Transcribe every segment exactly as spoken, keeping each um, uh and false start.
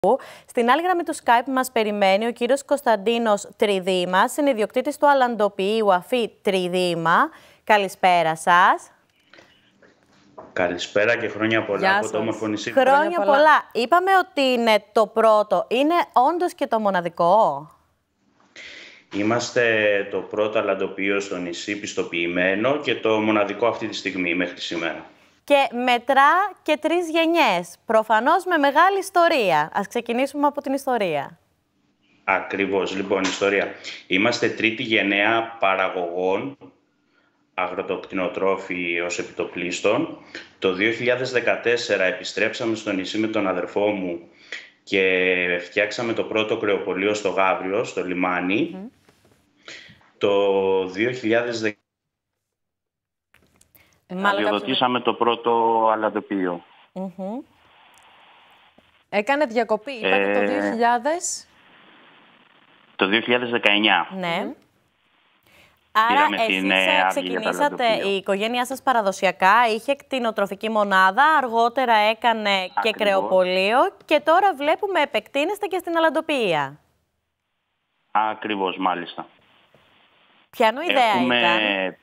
Στην άλλη γραμμή του Skype μας περιμένει ο κύριος Κωνσταντίνος Τριδήμας, είναι ιδιοκτήτης του αλαντοποιείου Αφή Τριδήμα. Καλησπέρα σας. Καλησπέρα και χρόνια πολλά Γεια από σας. το όμορφο νησί. Χρόνια, χρόνια πολλά. πολλά. Είπαμε ότι είναι το πρώτο. Είναι όντως και το μοναδικό? Είμαστε το πρώτο αλαντοποιείο στο νησί πιστοποιημένο και το μοναδικό αυτή τη στιγμή μέχρι σήμερα. Και μετρά και τρεις γενιές. Προφανώς με μεγάλη ιστορία. Ας ξεκινήσουμε από την ιστορία. Ακριβώς. Λοιπόν, ιστορία. Είμαστε τρίτη γενναία παραγωγών αγροτοκτηνοτρόφοι ως επιτοπλίστων. Το δύο χιλιάδες δεκατέσσερα επιστρέψαμε στο νησί με τον αδερφό μου και φτιάξαμε το πρώτο κρεοπωλείο στο Γαύριο, στο λιμάνι. Mm. Το δύο χιλιάδες δεκαεπτά αδειοδοτήσαμε το πρώτο αλαντοποιείο. Mm-hmm. Έκανε διακοπή, είπατε, ε... το δύο χιλιάδες... Το δύο χιλιάδες δεκαεννιά. Ναι. Άρα εσείς ξεκινήσατε, η οικογένειά σας παραδοσιακά είχε κτηνοτροφική μονάδα, αργότερα έκανε Ακριβώς. και κρεοπωλείο και τώρα βλέπουμε επεκτείνεστε και στην αλαντοποιία. Ακριβώς, μάλιστα. Ποιανού ιδέα Έχουμε... ήταν?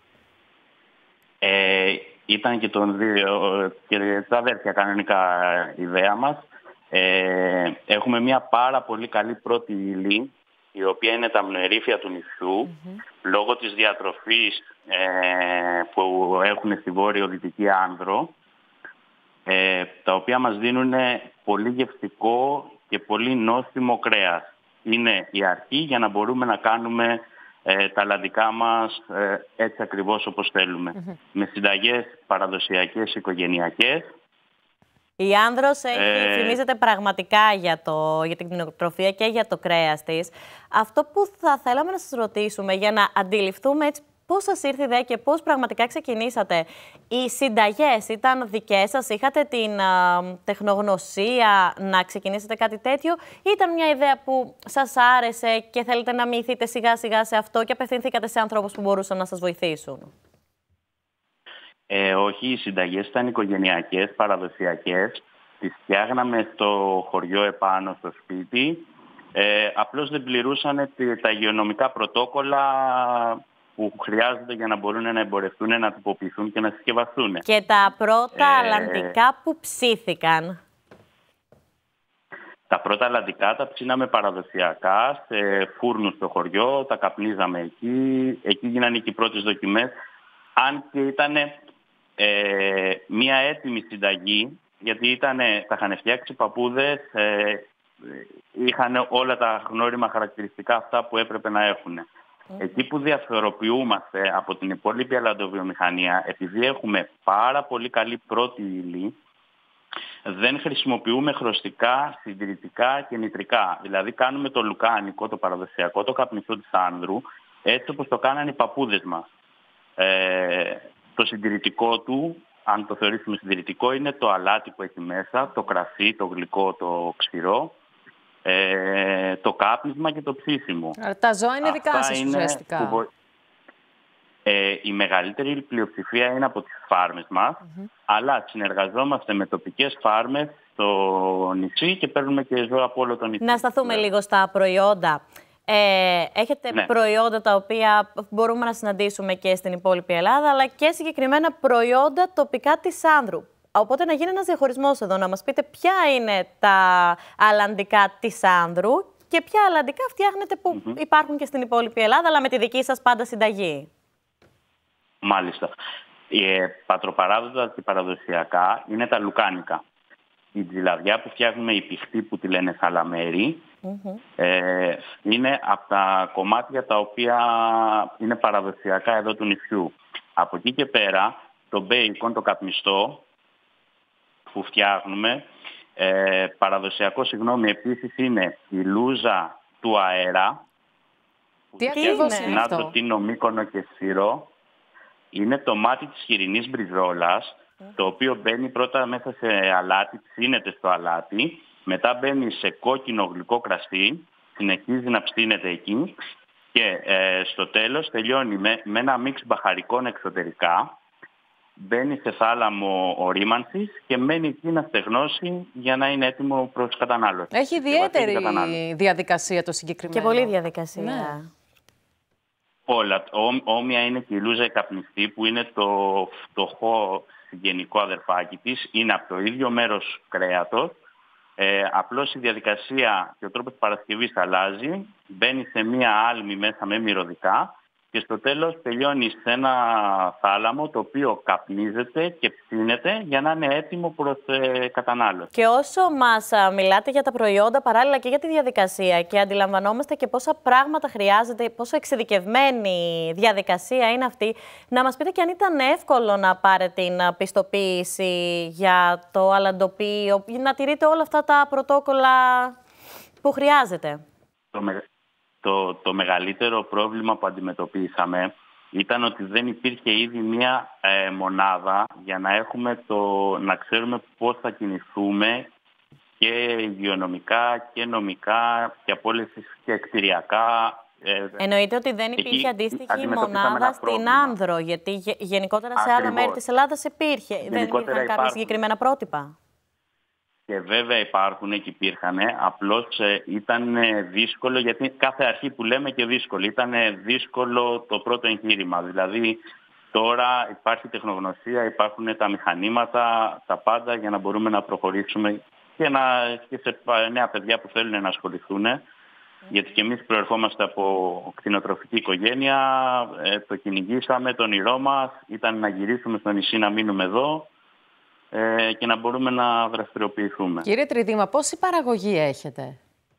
Ε, ήταν και, τον δύο, και τα αδέρφια κανονικά ιδέα μας. Ε, έχουμε μια πάρα πολύ καλή πρώτη ύλη, η οποία είναι τα μνοερήφια του νησιού, mm-hmm. λόγω της διατροφής ε, που έχουν στη βόρειο-δυτική Άνδρο, ε, τα οποία μας δίνουν πολύ γευστικό και πολύ νόστιμο κρέας. Είναι η αρχή για να μπορούμε να κάνουμε ε, τα αλαντικά μας ε, έτσι ακριβώς όπως θέλουμε. Mm-hmm. Με συνταγές παραδοσιακές, οικογενειακές. Η Άνδρος έχει, ε... φημίζεται πραγματικά για, το, για την κτηνοτροφία και για το κρέας της. Αυτό που θα θέλαμε να σας ρωτήσουμε για να αντιληφθούμε έτσι πώς σας ήρθε η ιδέα και πώς πραγματικά ξεκινήσατε. Οι συνταγές ήταν δικές σας, είχατε την α, τεχνογνωσία να ξεκινήσετε κάτι τέτοιο ή ήταν μια ιδέα που σας άρεσε και θέλετε να μυηθείτε σιγά σιγά σε αυτό και απευθυνθήκατε σε ανθρώπους που μπορούσαν να σας βοηθήσουν? Ε, όχι, οι συνταγές ήταν οικογενειακές, παραδοσιακές. Τις φτιάχναμε στο χωριό επάνω στο σπίτι. Ε, απλώς δεν πληρούσαν τα υγειονομικά πρωτόκολλα που χρειάζονται για να μπορούν να εμπορευτούν, να τυποποιηθούν και να συσκευαστούν. Και τα πρώτα ε, αλαντικά που ψήθηκαν? Τα πρώτα αλαντικά τα ψήναμε παραδοσιακά σε φούρνους στο χωριό, τα καπνίζαμε εκεί. Εκεί γίνανε και οι πρώτες δοκιμές. Αν και ήταν Ε, μία έτοιμη συνταγή, γιατί ήτανε, τα είχαν φτιάξει παππούδες, ε, είχαν όλα τα γνώριμα χαρακτηριστικά αυτά που έπρεπε να έχουν. Mm. Εκεί που διαφοροποιούμαστε από την υπόλοιπη αλαντοβιομηχανία, επειδή έχουμε πάρα πολύ καλή πρώτη ύλη, δεν χρησιμοποιούμε χρωστικά, συντηρητικά και νητρικά. Δηλαδή κάνουμε το λουκάνικο, το παραδοσιακό, το καπνιστό της Άνδρου, έτσι όπως το κάνανε οι παππούδες μας. Ε, Το συντηρητικό του, αν το θεωρήσουμε συντηρητικό, είναι το αλάτι που έχει μέσα, το κρασί, το γλυκό, το ξηρό, ε, το κάπνισμα και το ψήσιμο. Άρα τα ζώα είναι δικά σας ουσιαστικά. Που... Ε, η μεγαλύτερη πλειοψηφία είναι από τις φάρμες μας, mm-hmm. αλλά συνεργαζόμαστε με τοπικές φάρμες στο νησί και παίρνουμε και ζώα από όλο το νησί. Να σταθούμε yeah. λίγο στα προϊόντα. Ε, έχετε ναι. προϊόντα τα οποία μπορούμε να συναντήσουμε και στην υπόλοιπη Ελλάδα, αλλά και συγκεκριμένα προϊόντα τοπικά της Άνδρου. Οπότε να γίνει ένας διαχωρισμός εδώ, να μας πείτε ποια είναι τα αλαντικά της Άνδρου και ποια αλαντικά φτιάχνετε που mm-hmm. υπάρχουν και στην υπόλοιπη Ελλάδα, αλλά με τη δική σας πάντα συνταγή. Μάλιστα. Ε, πατροπαράδοτα και παραδοσιακά είναι τα λουκάνικα. Η τζιλαδιά που φτιάχνουμε, η πηχτή που τη λένε σαλαμέρι, mm-hmm. ε, είναι από τα κομμάτια τα οποία είναι παραδοσιακά εδώ του νησιού. Από εκεί και πέρα, το μπέικον, το καπνιστό που φτιάχνουμε, ε, παραδοσιακό, συγγνώμη, επίσης είναι η λούζα του αέρα. Τι ακριβώς είναι αυτό? Το Τίνο, Μύκονο και Σύρο. Είναι το μάτι της χοιρινής μπριζόλας, το οποίο μπαίνει πρώτα μέσα σε αλάτι, ψήνεται στο αλάτι, μετά μπαίνει σε κόκκινο γλυκό κρασί, συνεχίζει να ψήνεται εκεί και ε, στο τέλος τελειώνει με, με ένα μίξ μπαχαρικών εξωτερικά, μπαίνει σε θάλαμο ορίμανσης και μένει εκεί να στεγνώσει για να είναι έτοιμο προς κατανάλωση. Έχει ιδιαίτερη διαδικασία το συγκεκριμένο. Και πολλή διαδικασία. Ναι. Όλα. Ό, όμοια είναι και η λούζα η καπνιστή, που είναι το φτωχό συγγενικό αδερφάκι της. Είναι από το ίδιο μέρος κρέατος. Ε, απλώς η διαδικασία και ο τρόπος παρασκευής αλλάζει. Μπαίνει σε μία άλμη μέσα με μυρωδικά και στο τέλος τελειώνει σε ένα θάλαμο το οποίο καπνίζεται και ψήνεται για να είναι έτοιμο προς ε, κατανάλωση. Και όσο μας α, μιλάτε για τα προϊόντα, παράλληλα και για τη διαδικασία, και αντιλαμβανόμαστε και πόσα πράγματα χρειάζεται, πόσο εξειδικευμένη διαδικασία είναι αυτή, να μας πείτε και αν ήταν εύκολο να πάρετε την πιστοποίηση για το αλαντοπείο, να τηρείτε όλα αυτά τα πρωτόκολλα που χρειάζεται. Το με... Το, το μεγαλύτερο πρόβλημα που αντιμετωπίσαμε ήταν ότι δεν υπήρχε ήδη μία ε, μονάδα για να, έχουμε το, να ξέρουμε πώς θα κινηθούμε και υγειονομικά και νομικά και απόλυση και κτηριακά. Ε, Εννοείται ότι δεν υπήρχε εκεί αντίστοιχη μονάδα στην Άνδρο, γιατί γε, γενικότερα σε Ακριβώς. άλλα μέρη της Ελλάδας υπήρχε. Δεν υπήρχαν κάποια συγκεκριμένα πρότυπα. Και βέβαια υπάρχουν και υπήρχαν, απλώς ε, ήταν δύσκολο, γιατί κάθε αρχή που λέμε και δύσκολο. Ήταν δύσκολο το πρώτο εγχείρημα. Δηλαδή τώρα υπάρχει τεχνογνωσία, υπάρχουν τα μηχανήματα, τα πάντα για να μπορούμε να προχωρήσουμε και, να, και σε νέα παιδιά που θέλουν να ασχοληθούν. Mm. Γιατί και εμείς προερχόμαστε από κτηνοτροφική οικογένεια, ε, το κυνηγήσαμε, το όνειρό μας ήταν να γυρίσουμε στο νησί, να μείνουμε εδώ και να μπορούμε να δραστηριοποιηθούμε. Κύριε Τριδήμα, πόση παραγωγή έχετε?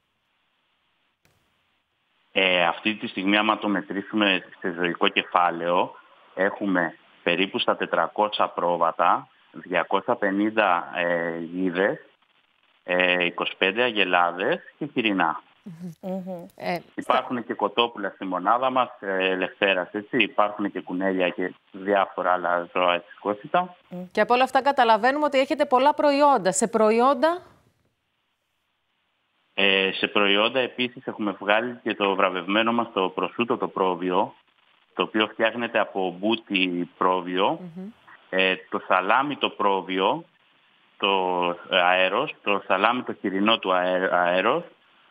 Ε, αυτή τη στιγμή, άμα το μετρήσουμε σε ζωικό κεφάλαιο, έχουμε περίπου στα τετρακόσια πρόβατα, διακόσιες πενήντα ε, γίδες, ε, είκοσι πέντε αγελάδες και χοιρινά. Mm-hmm. Ε, υπάρχουν και κοτόπουλα στη μονάδα μας, ε, ελευθέρας, έτσι. Υπάρχουν και κουνέλια και διάφορα άλλα ζώα ετικότητα. Και από όλα αυτά καταλαβαίνουμε ότι έχετε πολλά προϊόντα. Σε προϊόντα... Ε, σε προϊόντα επίσης έχουμε βγάλει και το βραβευμένο μας το προσούτο το πρόβιο, το οποίο φτιάχνεται από μπούτι πρόβιο, mm-hmm. ε, το σαλάμι το πρόβιο, το αέρος, το σαλάμι το χοιρινό του αέρος.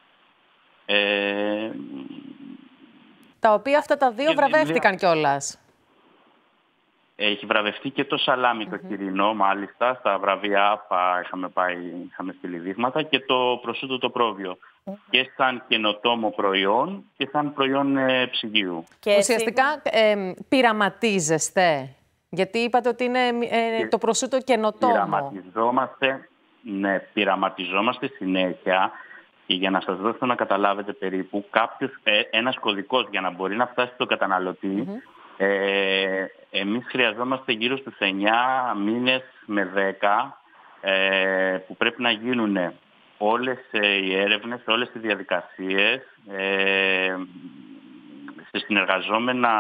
Ε, τα οποία αυτά τα δύο βραβεύτηκαν κιόλας. Έχει βραβευτεί και το σαλάμι mm-hmm. το χοιρινό, μάλιστα, στα βραβεία ΑΠΑ είχαμε πάει, είχαμε στείλει δείγματα, και το προσούτο το πρόβιο. Mm-hmm. Και σαν καινοτόμο προϊόν και σαν προϊόν ε, ψυγείου. Και ουσιαστικά ε, πειραματίζεστε, γιατί είπατε ότι είναι ε, το προσούτο καινοτόμο. Πειραματιζόμαστε, ναι, πειραματιζόμαστε συνέχεια. Και για να σας δώσω να καταλάβετε περίπου, κάποιος, ε, ένας κωδικός για να μπορεί να φτάσει στον καταναλωτή, mm-hmm. ε, εμείς χρειαζόμαστε γύρω στους εννιά μήνες με δέκα, ε, που πρέπει να γίνουν όλες ε, οι έρευνες, όλες οι διαδικασίες, ε, σε συνεργαζόμενα...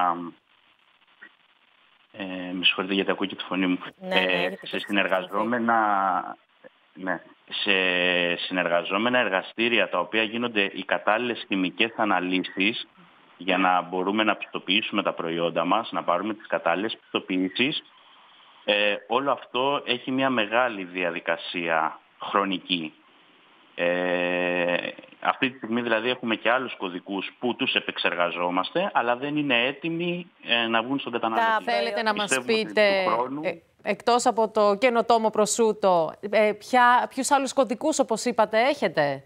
Ε, με συγχωρείτε γιατί ακούω και τη φωνή μου. Ναι, ναι, ε, σε συνεργαζόμενα... Ναι. σε συνεργαζόμενα εργαστήρια τα οποία γίνονται οι κατάλληλες χημικές αναλύσεις για να μπορούμε να πιστοποιήσουμε τα προϊόντα μας, να πάρουμε τις κατάλληλες πιστοποιήσεις. Ε, όλο αυτό έχει μια μεγάλη διαδικασία χρονική. Ε, αυτή τη στιγμή δηλαδή έχουμε και άλλους κωδικούς που τους επεξεργαζόμαστε, αλλά δεν είναι έτοιμοι ε, να βγουν στον καταναλωτή. Θέλετε να μας πείτε... Εκτός από το καινοτόμο προσούτο, ε, ποια, ποιους άλλους κωδικούς, όπως είπατε, έχετε,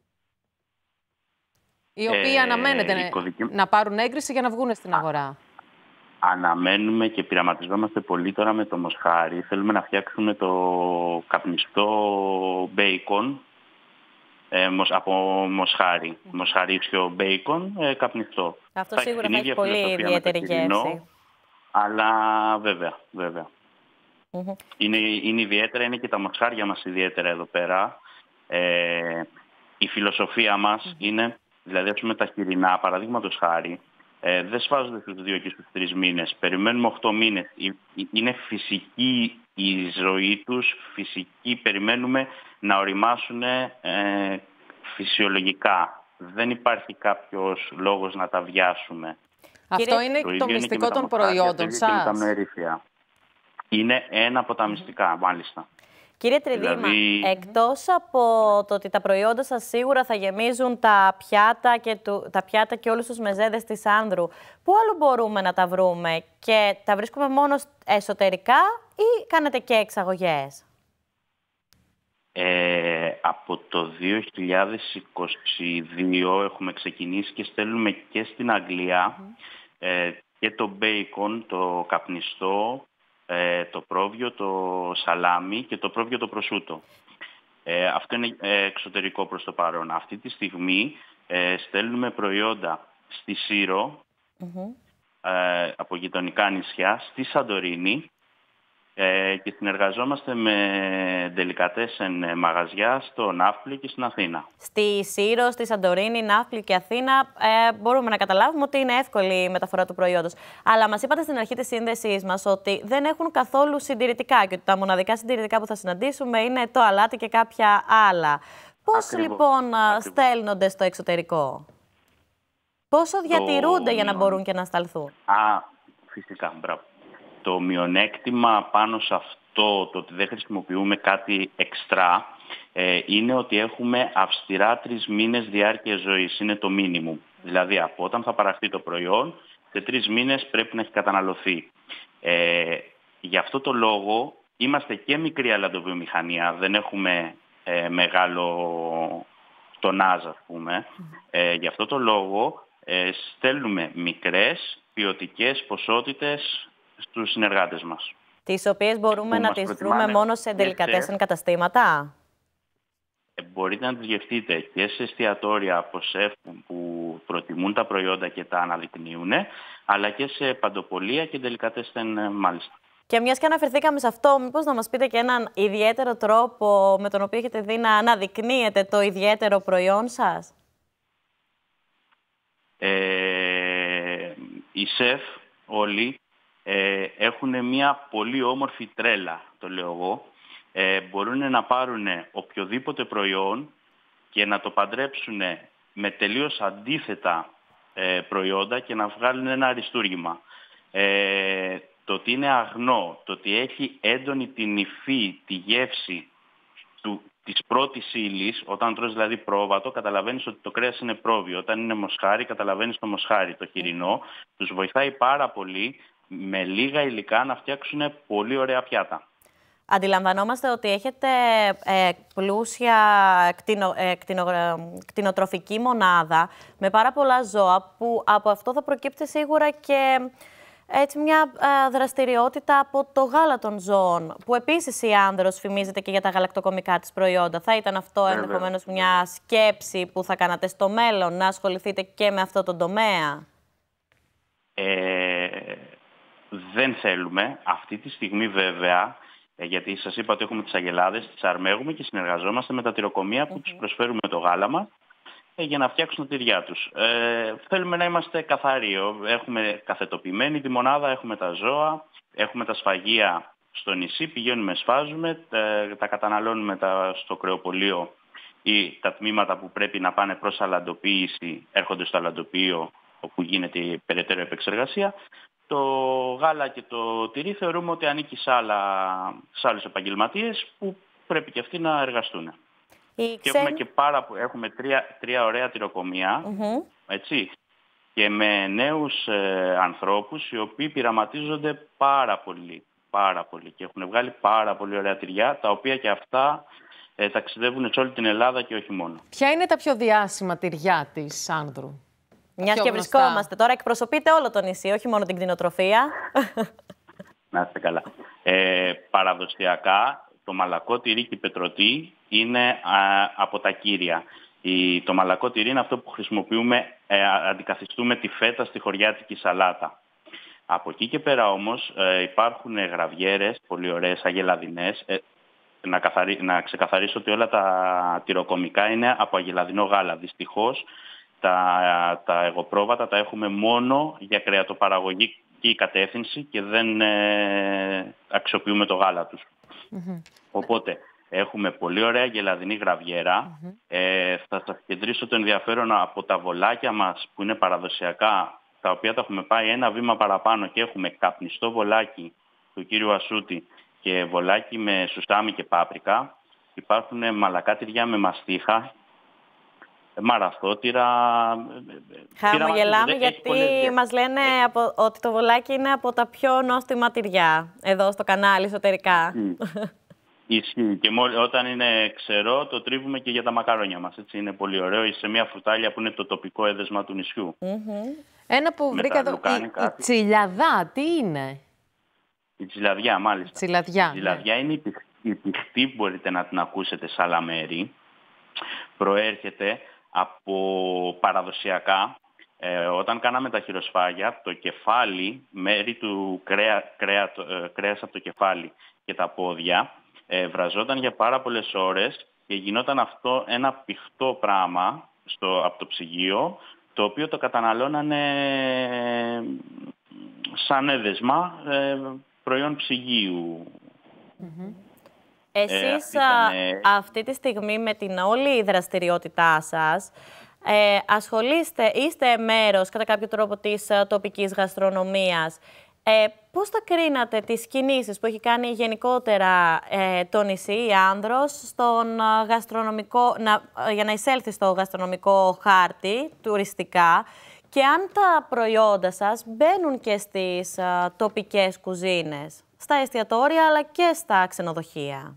οι οποίοι ε, αναμένετε κωδική... να πάρουν έγκριση για να βγουν στην αγορά? Α, αναμένουμε και πειραματιζόμαστε πολύ τώρα με το μοσχάρι. Θέλουμε να φτιάξουμε το καπνιστό μπέικον ε, από μοσχάρι. Mm. Μοσχαρίσιο μπέικον ε, καπνιστό. Αυτό θα σίγουρα θα έχει πολύ ιδιαίτερη γεύση. Αλλά βέβαια, βέβαια. Mm-hmm. Είναι, είναι ιδιαίτερα, είναι και τα μοσχάρια μας ιδιαίτερα εδώ πέρα. Ε, η φιλοσοφία μας mm-hmm. είναι, δηλαδή ας πούμε τα χοιρινά, παραδείγματος χάρη, ε, δεν σφάζονται στους δύο και στους τρεις μήνες. Περιμένουμε οκτώ μήνες. Είναι φυσική η ζωή τους, φυσική, περιμένουμε να οριμάσουν ε, φυσιολογικά. Δεν υπάρχει κάποιος λόγος να τα βιάσουμε. Αυτό είναι το, το μυστικό των προϊόντων σας. Και με τα Είναι ένα από τα μυστικά, μάλιστα. Κύριε Τριδήμα, δηλαδή... εκτός από το ότι τα προϊόντα σας σίγουρα θα γεμίζουν τα πιάτα και, του, τα πιάτα και όλους τους μεζέδες της Άνδρου, πού άλλο μπορούμε να τα βρούμε και τα βρίσκουμε μόνο εσωτερικά ή κάνετε και εξαγωγές? Ε, από το δύο χιλιάδες είκοσι δύο έχουμε ξεκινήσει και στέλνουμε και στην Αγγλία mm. ε, και το μπέικον, το καπνιστό, ε, το πρόβιο, το σαλάμι και το πρόβιο το προσούτο. Ε, αυτό είναι εξωτερικό προς το παρόν. Αυτή τη στιγμή ε, στέλνουμε προϊόντα στη Σύρο, mm-hmm. ε, από γειτονικά νησιά, στη Σαντορίνη, Ε, και συνεργαζόμαστε με ντελικατέσεν μαγαζιά στο Ναύπλιο και στην Αθήνα. Στη Σύρο, στη Σαντορίνη, Ναύπλιο και Αθήνα ε, μπορούμε να καταλάβουμε ότι είναι εύκολη η μεταφορά του προϊόντος. Αλλά μας είπατε στην αρχή της σύνδεσής μας ότι δεν έχουν καθόλου συντηρητικά και ότι τα μοναδικά συντηρητικά που θα συναντήσουμε είναι το αλάτι και κάποια άλλα. Πώς Ακριβώς. λοιπόν Ακριβώς. στέλνονται στο εξωτερικό? Πόσο διατηρούνται το... για να μπορούν και να σταλθούν? Α, φυσικά, μπράβο. Το μειονέκτημα πάνω σε αυτό, το ότι δεν χρησιμοποιούμε κάτι εξτρά, ε, είναι ότι έχουμε αυστηρά τρεις μήνες διάρκεια ζωής. Είναι το μίνιμουμ. Δηλαδή, από όταν θα παραχθεί το προϊόν, σε τρεις μήνες πρέπει να έχει καταναλωθεί. Ε, γι' αυτό το λόγο, είμαστε και μικρή αλατοβιομηχανία. Δεν έχουμε ε, μεγάλο τονάζ, ας πούμε. Ε, γι' αυτό το λόγο, ε, στέλνουμε μικρές, ποιοτικές ποσότητες στους συνεργάτες μας. Τις οποίες μπορούμε να τις βρούμε μόνο σε ντελικατέσεν καταστήματα? Ε, μπορείτε να τις γευτείτε και σε εστιατόρια από σεφ που προτιμούν τα προϊόντα και τα αναδεικνύουν, αλλά και σε παντοπολία και ντελικατέσεν μάλιστα. Και μιας και αναφερθήκαμε σε αυτό, μήπως να μας πείτε και έναν ιδιαίτερο τρόπο με τον οποίο έχετε δει να αναδεικνύετε το ιδιαίτερο προϊόν σας? Ε, οι σεφ όλοι Ε, έχουν μια πολύ όμορφη τρέλα, το λέω εγώ. Ε, μπορούν να πάρουν οποιοδήποτε προϊόν και να το παντρέψουν με τελείως αντίθετα ε, προϊόντα και να βγάλουν ένα αριστούργημα. Ε, το ότι είναι αγνό, το ότι έχει έντονη την υφή, τη γεύση του, της πρώτης ύλης, όταν τρως δηλαδή πρόβατο, καταλαβαίνεις ότι το κρέας είναι πρόβιο. Όταν είναι μοσχάρι, καταλαβαίνεις το μοσχάρι, το χοιρινό. Τους βοηθάει πάρα πολύ με λίγα υλικά να φτιάξουν πολύ ωραία πιάτα. Αντιλαμβανόμαστε ότι έχετε ε, πλούσια κτηνο, ε, κτηνο, κτηνοτροφική μονάδα με πάρα πολλά ζώα, που από αυτό θα προκύπτει σίγουρα και έτσι μια ε, δραστηριότητα από το γάλα των ζώων, που επίσης η Άνδρος φημίζεται και για τα γαλακτοκομικά της προϊόντα. Θα ήταν αυτό Βέβαια. ενδεχομένως μια σκέψη που θα κάνατε στο μέλλον, να ασχοληθείτε και με αυτό το τομέα? Ε... Δεν θέλουμε. Αυτή τη στιγμή βέβαια, γιατί σας είπα ότι έχουμε τις αγελάδες, τις αρμέγουμε και συνεργαζόμαστε με τα τυροκομεία που mm-hmm. τους προσφέρουμε το γάλαμα για να φτιάξουν τα τυριά τους. Ε, θέλουμε να είμαστε καθαροί. Έχουμε καθετοποιημένη τη μονάδα, έχουμε τα ζώα, έχουμε τα σφαγεία στο νησί, πηγαίνουμε, σφάζουμε, τα, τα καταναλώνουμε τα, στο κρεοπωλείο ή τα τμήματα που πρέπει να πάνε προς αλαντοποίηση έρχονται στο αλαντοποιείο, όπου γίνεται η περαιτέρω επεξεργασία. Το γάλα και το τυρί θεωρούμε ότι ανήκει σε, άλλα, σε άλλους επαγγελματίες που πρέπει και αυτοί να εργαστούν. Η και έχουμε και πάρα, έχουμε τρία, τρία ωραία τυροκομεία, mm-hmm. έτσι, και με νέους ε, ανθρώπους οι οποίοι πειραματίζονται πάρα πολύ, πάρα πολύ και έχουν βγάλει πάρα πολύ ωραία τυριά, τα οποία και αυτά ε, ταξιδεύουν σε όλη την Ελλάδα και όχι μόνο. Ποια είναι τα πιο διάσημα τυριά της Άνδρου? Μιας και βρισκόμαστε τώρα, εκπροσωπείτε όλο το νησί, όχι μόνο την κτηνοτροφία. Να είστε καλά. Ε, παραδοσιακά, το μαλακό τυρί και η πετρωτή είναι α, από τα κύρια. Η, το μαλακό τυρί είναι αυτό που χρησιμοποιούμε, ε, αντικαθιστούμε τη φέτα στη χωριάτικη σαλάτα. Από εκεί και πέρα όμως ε, υπάρχουν γραβιέρες, πολύ ωραίες, αγελαδινές. Ε, να, καθαρι, να ξεκαθαρίσω ότι όλα τα τυροκομικά είναι από αγελαδινό γάλα. Δυστυχώς, Τα, τα εγωπρόβατα τα έχουμε μόνο για κρεατοπαραγωγική κατεύθυνση και δεν ε, αξιοποιούμε το γάλα τους. Mm-hmm. Οπότε έχουμε πολύ ωραία γελαδινή γραβιέρα. Mm-hmm. Ε, θα σας κεντρήσω το ενδιαφέρον από τα βολάκια μας που είναι παραδοσιακά, τα οποία τα έχουμε πάει ένα βήμα παραπάνω και έχουμε καπνιστό βολάκι που του κύριου Ασούτη και βολάκι με σουστάμι και πάπρικα. Υπάρχουν μαλακά τυριά με μαστίχα, μαραθώτυρα. Χαμογελάμε γιατί πολλές... μας λένε ε... από, ότι το βολάκι είναι από τα πιο νόστιμα τυριά εδώ στο κανάλι εσωτερικά. Ισχύει. Και μόλι, όταν είναι ξερό, το τρίβουμε και για τα μακαρόνια μας. Έτσι, είναι πολύ ωραίο. Σε μια φρουτάλια που είναι το τοπικό έδεσμα του νησιού. Mm-hmm. Ένα που με βρήκα εδώ, η, η τσιλιαδά, τι είναι? Η τσιλαδιά, μάλιστα. Τσιλαδιά, η τσιλαδιά ναι. είναι η, η πιχτή που μπορείτε να την ακούσετε σε άλλα μέρη. Προέρχεται από παραδοσιακά, ε, όταν κάναμε τα χειροσφάγια, το κεφάλι, μέρη του κρέα, κρέα, ε, κρέας από το κεφάλι και τα πόδια, ε, βραζόταν για πάρα πολλές ώρες και γινόταν αυτό ένα πιχτό πράγμα στο, από το ψυγείο, το οποίο το καταναλώνανε σαν έδεσμα ε, προϊόν ψυγείου. Mm-hmm. Εσείς ε, αυτή, ήταν... αυτή τη στιγμή με την όλη δραστηριότητά σας ε, ασχολείστε, είστε μέρος κατά κάποιο τρόπο της τοπικής γαστρονομίας. Ε, πώς θα κρίνατε τις κινήσεις που έχει κάνει γενικότερα ε, το νησί, η Άνδρος, στον γαστρονομικό, να, για να εισέλθει στο γαστρονομικό χάρτη τουριστικά και αν τα προϊόντα σας μπαίνουν και στις α, τοπικές κουζίνες, στα εστιατόρια αλλά και στα ξενοδοχεία.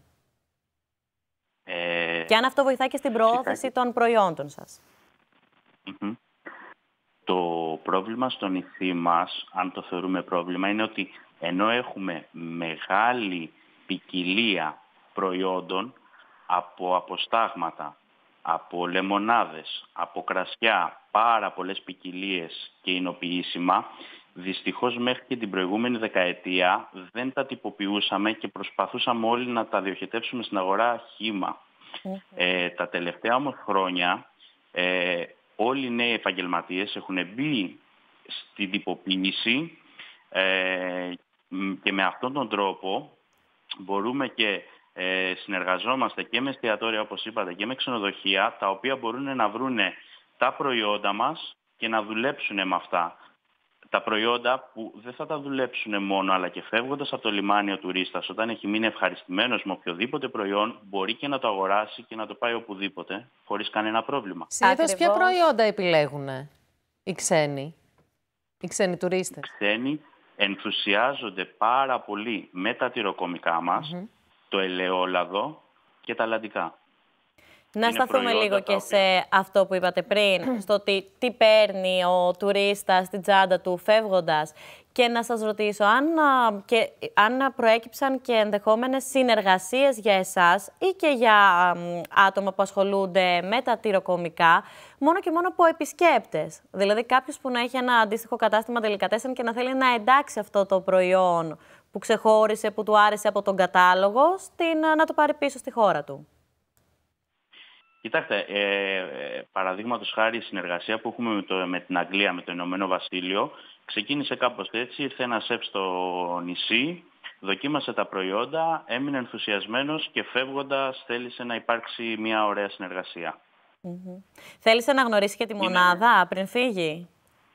Ε, και αν αυτό βοηθάει και στην προώθηση των προϊόντων σας. Mm-hmm. Το πρόβλημα στο νησί μας, αν το θεωρούμε πρόβλημα, είναι ότι ενώ έχουμε μεγάλη ποικιλία προϊόντων από αποστάγματα, από λεμονάδες, από κρασιά, πάρα πολλές ποικιλίες και εινοποιήσιμα, δυστυχώς μέχρι και την προηγούμενη δεκαετία δεν τα τυποποιούσαμε και προσπαθούσαμε όλοι να τα διοχετεύσουμε στην αγορά χύμα. Mm-hmm. Ε, τα τελευταία όμως χρόνια ε, όλοι οι νέοι επαγγελματίες έχουν μπει στην τυποποίηση ε, και με αυτόν τον τρόπο μπορούμε και ε, συνεργαζόμαστε και με εστιατόρια όπως είπατε και με ξενοδοχεία τα οποία μπορούν να βρουν τα προϊόντα μας και να δουλέψουν με αυτά. Τα προϊόντα που δεν θα τα δουλέψουν μόνο, αλλά και φεύγοντας από το λιμάνι ο τουρίστας, όταν έχει μείνει ευχαριστημένος με οποιοδήποτε προϊόν, μπορεί και να το αγοράσει και να το πάει οπουδήποτε, χωρίς κανένα πρόβλημα. Συνήθως ποια προϊόντα επιλέγουν οι ξένοι, οι ξένοι τουρίστες? Οι ξένοι ενθουσιάζονται πάρα πολύ με τα τυροκομικά μας, mm-hmm. το ελαιόλαδο και τα αλλαντικά. Να είναι σταθούμε λίγο και σε αυτό που είπατε πριν, στο τι, τι παίρνει ο τουρίστας στην τσάντα του φεύγοντας και να σας ρωτήσω αν, και, αν προέκυψαν και ενδεχόμενες συνεργασίες για εσάς ή και για άτομα που ασχολούνται με τα τυροκομικά, μόνο και μόνο από επισκέπτες. Δηλαδή κάποιος που να έχει ένα αντίστοιχο κατάστημα τελικατέσεν και να θέλει να εντάξει αυτό το προϊόν που ξεχώρισε, που του άρεσε από τον κατάλογο, στην, να το πάρει πίσω στη χώρα του. Κοιτάξτε, ε, παραδείγματος χάρη η συνεργασία που έχουμε με, το, με την Αγγλία, με το Ηνωμένο Βασίλειο, ξεκίνησε κάπως έτσι, ήρθε ένα σεφ στο νησί, δοκίμασε τα προϊόντα, έμεινε ενθουσιασμένος και φεύγοντας θέλησε να υπάρξει μια ωραία συνεργασία. Mm-hmm. Θέλησε να γνωρίσει και τη μονάδα Είναι... πριν φύγει.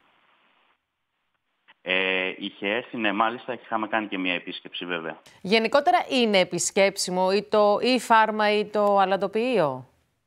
Ε, είχε έρθει, ναι, μάλιστα, είχαμε κάνει και μια επίσκεψη βέβαια. Γενικότερα είναι επισκέψιμο ή το ή φάρμα ή το αλατοποιείο?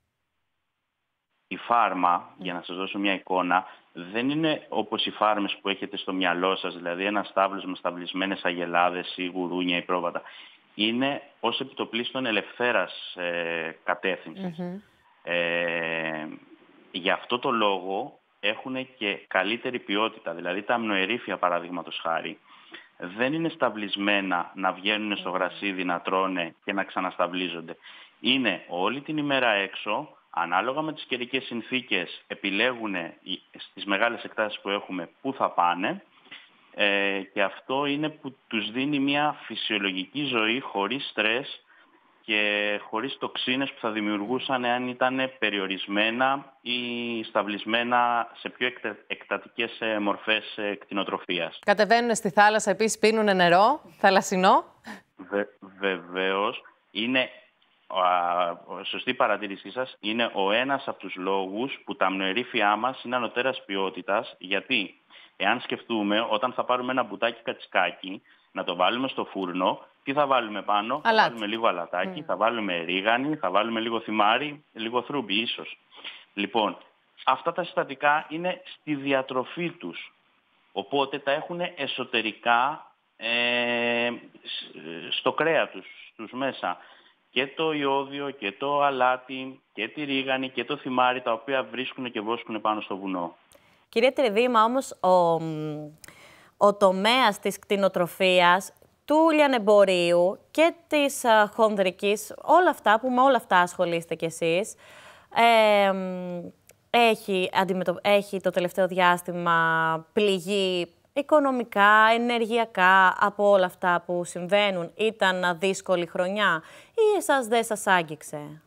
Η φάρμα, για να σας δώσω μια εικόνα, δεν είναι όπως οι φάρμες που έχετε στο μυαλό σας, δηλαδή ένα στάβλος με σταυλισμένες αγελάδες ή γουρούνια ή πρόβατα. Είναι ως επιτοπλίστων ελευθέρας ε, κατεύθυνσης. Mm-hmm. Ε, γι' αυτό το λόγο έχουν και καλύτερη ποιότητα. Δηλαδή τα αμνοερήφια, παραδείγματος χάρη, δεν είναι σταυλισμένα να βγαίνουν στο γρασίδι, να τρώνε και να ξανασταυλίζονται. Είναι όλη την ημέρα έξω. Ανάλογα με τις καιρικές συνθήκες επιλέγουν στις μεγάλες εκτάσεις που έχουμε πού θα πάνε ε, και αυτό είναι που τους δίνει μια φυσιολογική ζωή χωρίς στρες και χωρίς τοξίνες που θα δημιουργούσαν αν ήταν περιορισμένα ή σταυλισμένα σε πιο εκτατικές μορφές κτηνοτροφίας. Κατεβαίνουν στη θάλασσα, επίσης πίνουν νερό, θαλασσινό. Βε, βεβαίως, είναι... Σωστή παρατήρησή σας, είναι ο ένας από τους λόγους που τα αμνοερήφια μας είναι ανωτέρας ποιότητας, γιατί εάν σκεφτούμε όταν θα πάρουμε ένα μπουτάκι κατσικάκι, να το βάλουμε στο φούρνο. Τι θα βάλουμε πάνω? Αλάτι. Θα βάλουμε λίγο αλατάκι, mm. θα βάλουμε ρίγανη, θα βάλουμε λίγο θυμάρι, λίγο θρούμπι ίσως. Λοιπόν, αυτά τα συστατικά είναι στη διατροφή τους. Οπότε τα έχουν εσωτερικά ε, στο κρέα τους, τους μέσα. Και το ιόδιο και το αλάτι και τη ρίγανη και το θυμάρι, τα οποία βρίσκουν και βόσκουν πάνω στο βουνό. Κύριε Τριδήμα, όμως ο, ο τομέας της κτηνοτροφίας, του λιανεμπορίου και της α, χονδρικής, όλα αυτά που με όλα αυτά ασχολείστε κι εσείς, ε, έχει, αντιμετω... έχει το τελευταίο διάστημα πληγή οικονομικά, ενεργειακά από όλα αυτά που συμβαίνουν? Ήταν δύσκολη χρονιά ή εσάς δεν σας άγγιξε?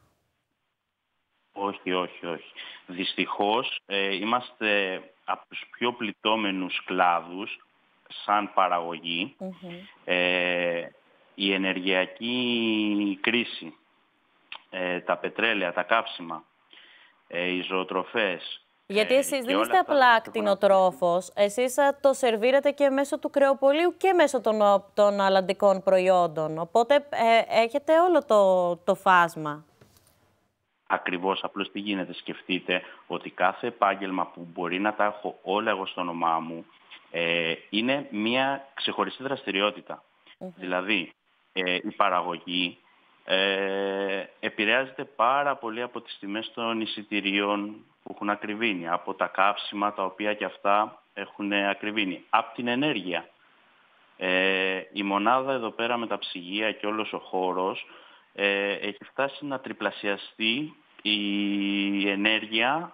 Όχι, όχι, όχι. Δυστυχώς ε, είμαστε από τους πιο πληττόμενους κλάδους σαν παραγωγή. Mm-hmm. ε, η ενεργειακή κρίση, ε, τα πετρέλαια, τα καύσιμα, ε, οι ζωοτροφές. Γιατί εσείς δεν είστε απλά κτηνοτρόφος, εσείς το σερβίρετε και μέσω του κρεοπωλείου και μέσω των, των αλλαντικών προϊόντων. Οπότε ε, έχετε όλο το, το φάσμα. Ακριβώς, απλώς τι γίνεται? Σκεφτείτε ότι κάθε επάγγελμα που μπορεί να τα έχω όλα εγώ στο όνομά μου, ε, είναι μια ξεχωριστή δραστηριότητα. Mm-hmm. Δηλαδή, ε, η παραγωγή ε, επηρεάζεται πάρα πολύ από τις τιμές των εισιτηρίων που έχουν ακριβήνει, από τα καύσιμα τα οποία και αυτά έχουν ακριβήνει, από την ενέργεια. Ε, η μονάδα εδώ πέρα με τα ψυγεία και όλος ο χώρος ε, έχει φτάσει να τριπλασιαστεί η ενέργεια,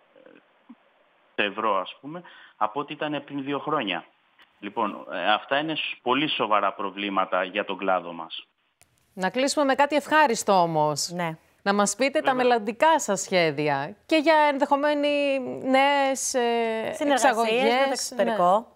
το ευρώ ας πούμε, από ό,τι ήταν πριν δύο χρόνια. Λοιπόν, ε, αυτά είναι πολύ σοβαρά προβλήματα για τον κλάδο μας. Να κλείσουμε με κάτι ευχάριστο όμως. Ναι. Να μας πείτε Βέβαια. τα μελλοντικά σας σχέδια και για ενδεχομένοι νέες ε, εξαγωγές με το εξωτερικό.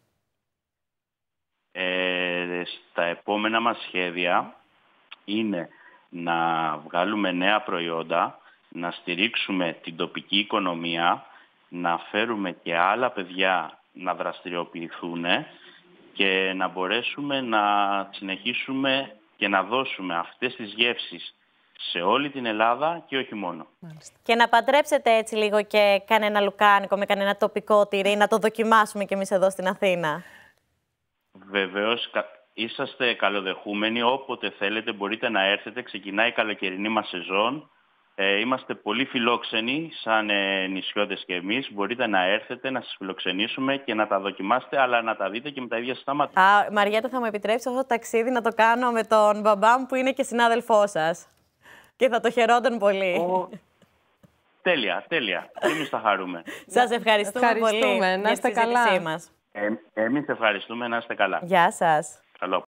Ναι. Ε, στα επόμενα μας σχέδια είναι να βγάλουμε νέα προϊόντα, να στηρίξουμε την τοπική οικονομία, να φέρουμε και άλλα παιδιά να δραστηριοποιηθούν και να μπορέσουμε να συνεχίσουμε και να δώσουμε αυτές τις γεύσεις σε όλη την Ελλάδα και όχι μόνο. Μάλιστα. Και να παντρέψετε έτσι λίγο και κανένα λουκάνικο με κανένα τοπικό τυρί, να το δοκιμάσουμε κι εμείς εδώ στην Αθήνα. Βεβαίως, είσαστε καλοδεχούμενοι, όποτε θέλετε μπορείτε να έρθετε. Ξεκινάει η καλοκαιρινή μας σεζόν. Ε, είμαστε πολύ φιλόξενοι σαν ε, νησιώτες και εμείς. Μπορείτε να έρθετε, να σας φιλοξενήσουμε και να τα δοκιμάσετε, αλλά να τα δείτε και με τα ίδια σας τα μάτια. Α, Μαριέτα, θα μου επιτρέψει αυτό το ταξίδι να το κάνω με τον μπαμπά μου που είναι και συνάδελφός σας. Και θα το χαιρόταν πολύ. Ο... τέλεια, τέλεια. Εμείς θα χαρούμε. Σας ευχαριστούμε, ευχαριστούμε πολύ να είστε για τη συζήτησή μας. Ε, εμείς ευχαριστούμε, να είστε καλά. Γεια σας. Καλό.